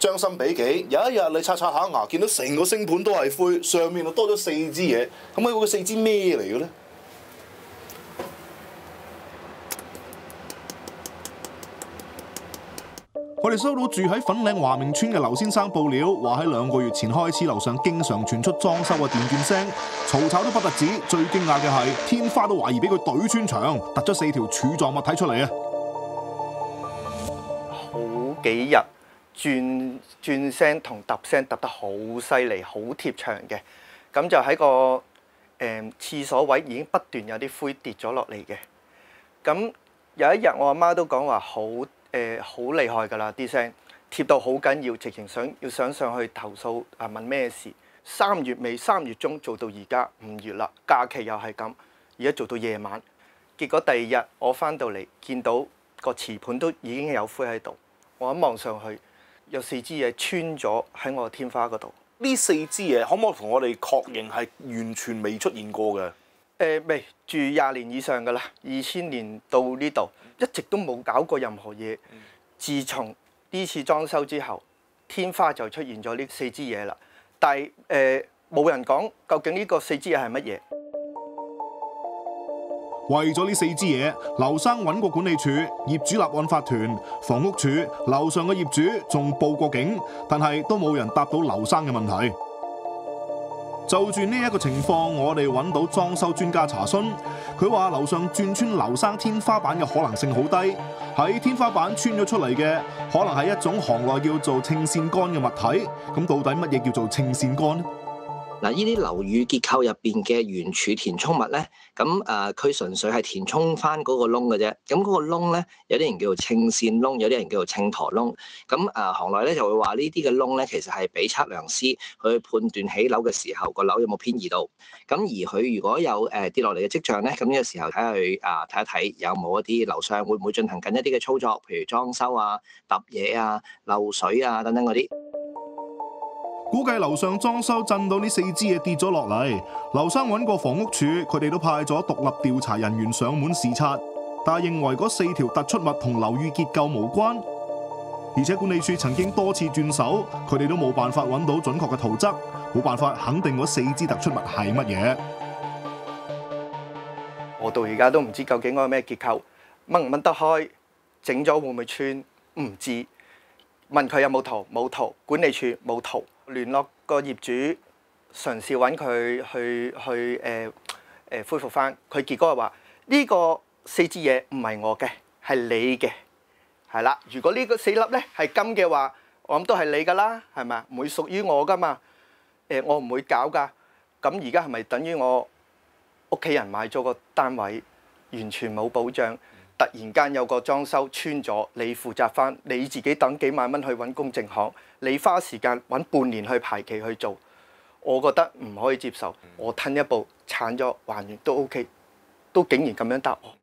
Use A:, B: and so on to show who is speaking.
A: 將心比己，有一日你刷下牙，見到成個星盤都係灰，上面就多咗4支嘢，咁嗰4支咩嚟嘅咧？
B: 我哋收到住喺粉嶺華明村嘅劉先生報料，話喺2個月前開始，樓上經常傳出裝修嘅電鑽聲，嘈吵都不特止。最驚訝嘅係，天花都懷疑俾佢懟穿牆，突咗4條柱狀物體出嚟啊！
C: 好幾日轉聲同揼聲揼得好犀利，好貼牆嘅。咁就喺個廁所位已經不斷有啲灰跌咗落嚟嘅。咁有一日我阿媽都講話好厲害㗎啦，啲聲貼到好緊要，直情想上去投訴啊，問咩事？3月尾3月中做到而家5月啦，假期又係咁，而家做到夜晚。結果第2日我翻到嚟見到個瓷盤都已經有灰喺度，我一望上去有4支嘢穿咗喺我天花嗰度。
A: 呢4支嘢可唔可以同我哋確認係完全未出現過嘅？
C: 未住20年以上㗎啦，2000年到呢度一直都冇搞過任何嘢。自從呢次裝修之後，天花就出現咗呢4支嘢啦。但係冇人講究竟呢個4支嘢係乜嘢。
B: 為咗呢4支嘢，劉生揾過管理處、業主立案法團、房屋署、樓上嘅業主，仲報過警，但係都冇人答到劉生嘅問題。就住呢一個情況，我哋揾到裝修專家查詢，佢話樓上鑽穿劉生天花板嘅可能性好低，喺天花板穿咗出嚟嘅可能係一種行內叫做氰線桿嘅物體。咁到底乜嘢叫做氰線桿呢？
D: 嗱，呢啲樓宇結構入邊嘅圓柱填充物咧，咁佢純粹係填充翻嗰個窿嘅啫。咁嗰個窿咧，有啲人叫做氰線窿，有啲人叫做秤砣窿。咁行內咧就會話呢啲嘅窿咧，其實係俾測量師去判斷起樓嘅時候個樓有冇偏移到。咁而佢如果有跌落嚟嘅跡象咧，咁呢個時候睇下佢睇一睇有冇一啲樓上會唔會進行緊一啲嘅操作，譬如裝修啊、揼嘢啊、漏水啊等等嗰啲。
B: 估計樓上裝修震到呢4支嘢跌咗落嚟。劉生揾過房屋署，佢哋都派咗獨立調查人員上門視察，但係認為嗰4條突出物同樓宇結構無關，而且管理處曾經多次轉手，佢哋都冇辦法揾到準確嘅圖則，冇辦法肯定嗰4支突出物係乜嘢。
C: 我到而家都唔知究竟嗰個咩結構，掹唔掹得開，整咗會唔會穿，唔知。問佢有冇圖，冇圖，管理處冇圖。聯絡個業主，嘗試揾佢去恢復翻。佢結果係話呢個4支嘢唔係我嘅，係你嘅，係啦。如果呢個4粒咧係金嘅話，我諗都係你㗎啦，係咪？唔會屬於我㗎嘛。我唔會搞㗎。咁而家係咪等於我屋企人買咗個單位，完全冇保障？突然間有個裝修穿咗，你負責翻，你自己等幾萬蚊去揾公證行，你花時間揾半年去排期去做，我覺得唔可以接受。我褪一步鏟咗還原都 OK，都竟然咁樣答我。